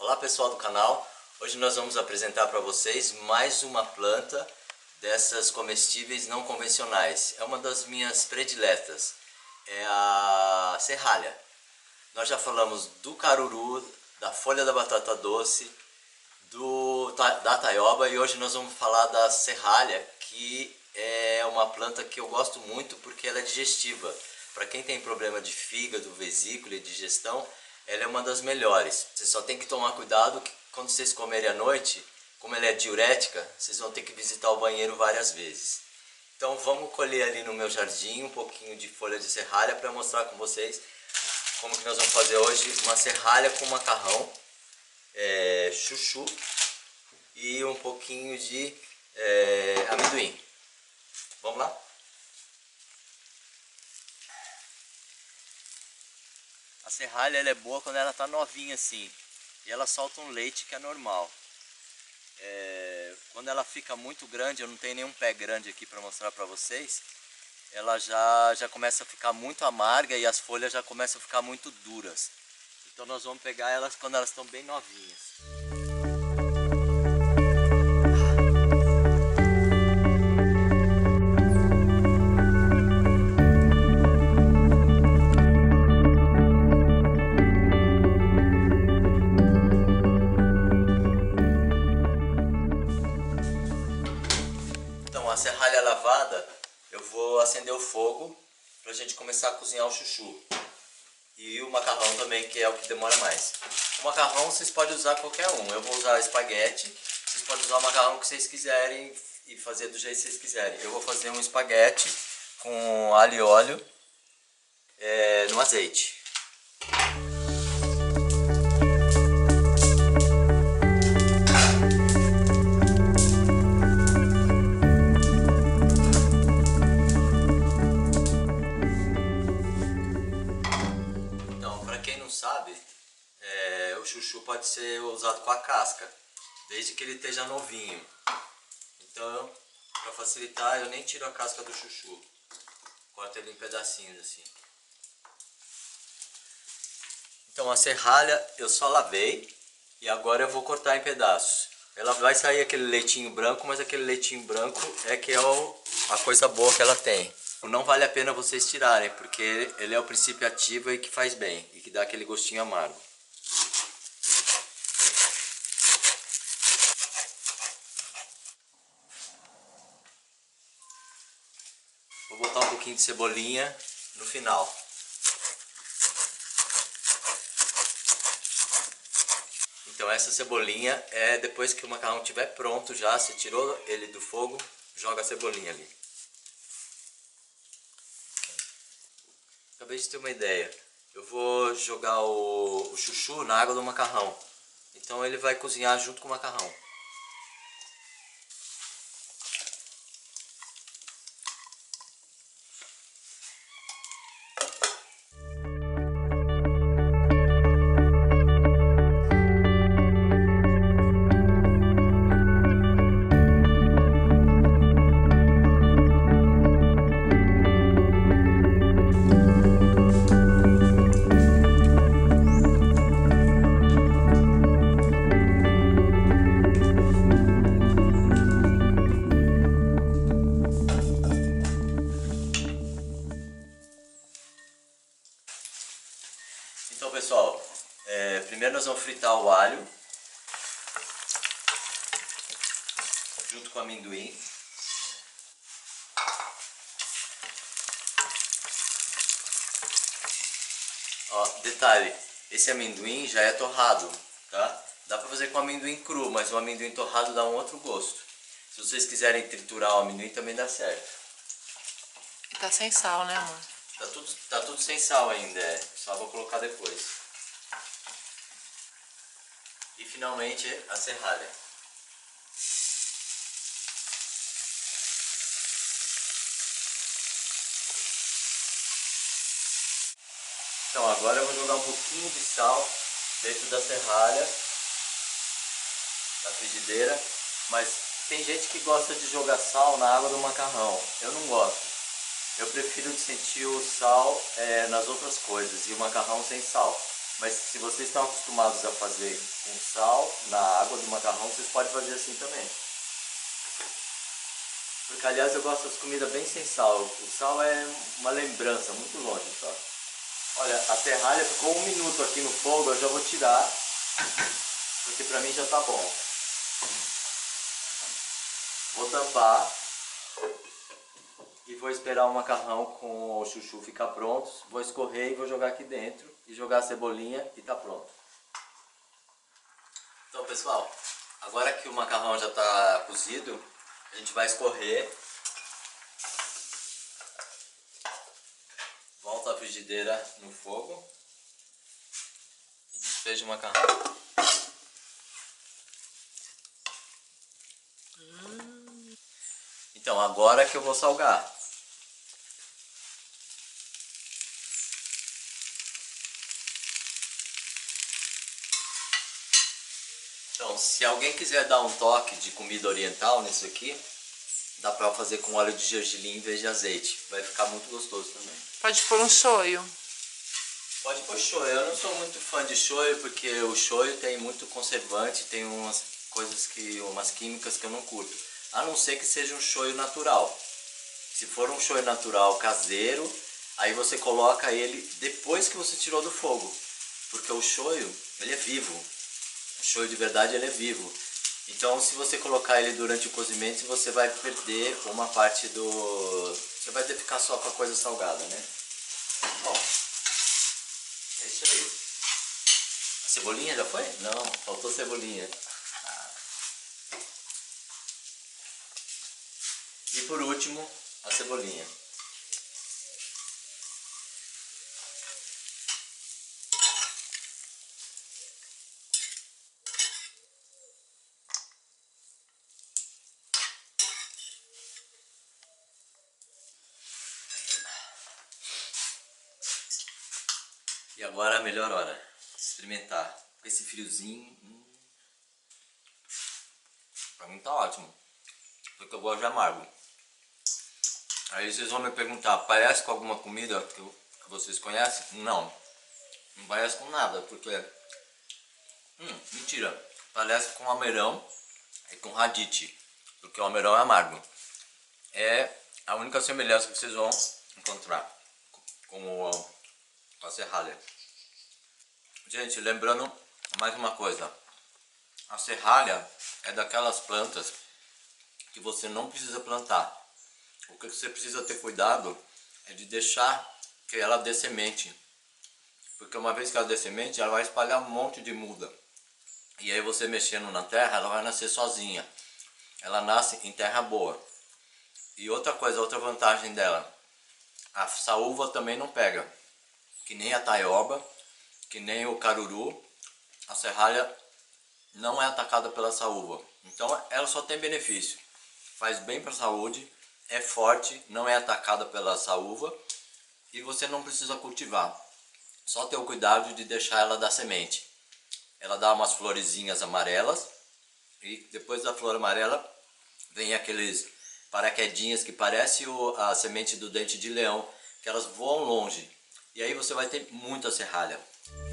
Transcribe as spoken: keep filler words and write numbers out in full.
Olá pessoal do canal, hoje nós vamos apresentar para vocês mais uma planta dessas comestíveis não convencionais. É uma das minhas prediletas, é a serralha. Nós já falamos do caruru, da folha da batata doce, do, da taioba e hoje nós vamos falar da serralha, que é uma planta que eu gosto muito porque ela é digestiva. Para quem tem problema de fígado, vesícula e digestão, ela é uma das melhores. Você só tem que tomar cuidado que quando vocês comerem à noite, como ela é diurética, vocês vão ter que visitar o banheiro várias vezes. Então vamos colher ali no meu jardim um pouquinho de folha de serralha para mostrar com vocês como que nós vamos fazer hoje uma serralha com macarrão, é, chuchu e um pouquinho de é, amendoim. Vamos lá? A serralha ela é boa quando ela está novinha assim, e ela solta um leite que é normal. É, quando ela fica muito grande, eu não tenho nenhum pé grande aqui para mostrar para vocês, ela já, já começa a ficar muito amarga e as folhas já começam a ficar muito duras. Então nós vamos pegar elas quando elas estão bem novinhas. A serralha lavada, eu vou acender o fogo para a gente começar a cozinhar o chuchu e o macarrão também, que é o que demora mais. O macarrão vocês podem usar qualquer um, eu vou usar espaguete, vocês podem usar o macarrão que vocês quiserem e fazer do jeito que vocês quiserem. Eu vou fazer um espaguete com alho e óleo é, no azeite. Sabe, é, o chuchu pode ser usado com a casca, desde que ele esteja novinho. Então, para facilitar, eu nem tiro a casca do chuchu, corto ele em pedacinhos assim. Então a serralha eu só lavei e agora eu vou cortar em pedaços. Ela vai sair aquele leitinho branco, mas aquele leitinho branco é que é o, a coisa boa que ela tem. Não vale a pena vocês tirarem, porque ele é o princípio ativo e que faz bem, e que dá aquele gostinho amargo. Vou botar um pouquinho de cebolinha no final. Então essa cebolinha é depois que o macarrão estiver pronto já, você tirou ele do fogo, joga a cebolinha ali. Acabei de ter uma ideia, eu vou jogar o, o chuchu na água do macarrão, então ele vai cozinhar junto com o macarrão. Então pessoal, é, primeiro nós vamos fritar o alho junto com o amendoim. Ó, detalhe, esse amendoim já é torrado, tá? Dá pra fazer com amendoim cru, mas o amendoim torrado dá um outro gosto. Se vocês quiserem triturar o amendoim também dá certo. Tá sem sal, né, amor? Tá tudo, tá tudo sem sal ainda, é. Só vou colocar depois. E finalmente a serralha. Então agora eu vou jogar um pouquinho de sal dentro da serralha, na frigideira. Mas tem gente que gosta de jogar sal na água do macarrão. Eu não gosto. Eu prefiro sentir o sal é, nas outras coisas e o macarrão sem sal. Mas se vocês estão acostumados a fazer com sal na água do macarrão, vocês podem fazer assim também. Porque, aliás, eu gosto das comidas bem sem sal. O sal é uma lembrança, muito longe só. Olha, a serralha ficou um minuto aqui no fogo, eu já vou tirar, porque pra mim já tá bom. Vou tampar e vou esperar o macarrão com o chuchu ficar pronto. Vou escorrer e vou jogar aqui dentro e jogar a cebolinha e tá pronto. Então, pessoal, agora que o macarrão já tá cozido, a gente vai escorrer. Volta a frigideira no fogo e despeja o macarrão. Hum. Então, agora que eu vou salgar. Então, se alguém quiser dar um toque de comida oriental nisso aqui, dá pra fazer com óleo de gergelim em vez de azeite. Vai ficar muito gostoso também. Pode pôr um shoyu. Pode pôr shoyu. Eu não sou muito fã de shoyu porque o shoyu tem muito conservante, tem umas coisas que, umas químicas que eu não curto. A não ser que seja um shoyu natural. Se for um shoyu natural caseiro, aí você coloca ele depois que você tirou do fogo. Porque o shoyu, ele é vivo. O shoyu de verdade, ele é vivo. Então, se você colocar ele durante o cozimento, você vai perder uma parte do... Você vai ter que ficar só com a coisa salgada, né? Bom, é isso aí. A cebolinha já foi? Não, faltou cebolinha. Ah. E por último, a cebolinha. E agora a melhor hora de experimentar. Com esse friozinho. Hum. Pra mim tá ótimo. Porque eu gosto de amargo. Aí vocês vão me perguntar, parece com alguma comida que, eu, que vocês conhecem? Não. Não parece com nada, porque... Hum, mentira. Parece com almeirão e com radite. Porque o almeirão é amargo. É a única semelhança que vocês vão encontrar com o... com a serralha. Gente, lembrando mais uma coisa. A serralha é daquelas plantas que você não precisa plantar. O que você precisa ter cuidado é de deixar que ela dê semente. Porque uma vez que ela dê semente, ela vai espalhar um monte de muda. E aí você mexendo na terra, ela vai nascer sozinha. Ela nasce em terra boa. E outra coisa, outra vantagem dela. A saúva também não pega. Que nem a taioba, que nem o caruru, a serralha não é atacada pela saúva. Então ela só tem benefício. Faz bem para a saúde, é forte, não é atacada pela saúva e você não precisa cultivar. Só ter o cuidado de deixar ela dar semente. Ela dá umas florezinhas amarelas e depois da flor amarela vem aqueles paraquedinhas que parece o, a semente do dente de leão, que elas voam longe. E aí você vai ter muita serralha.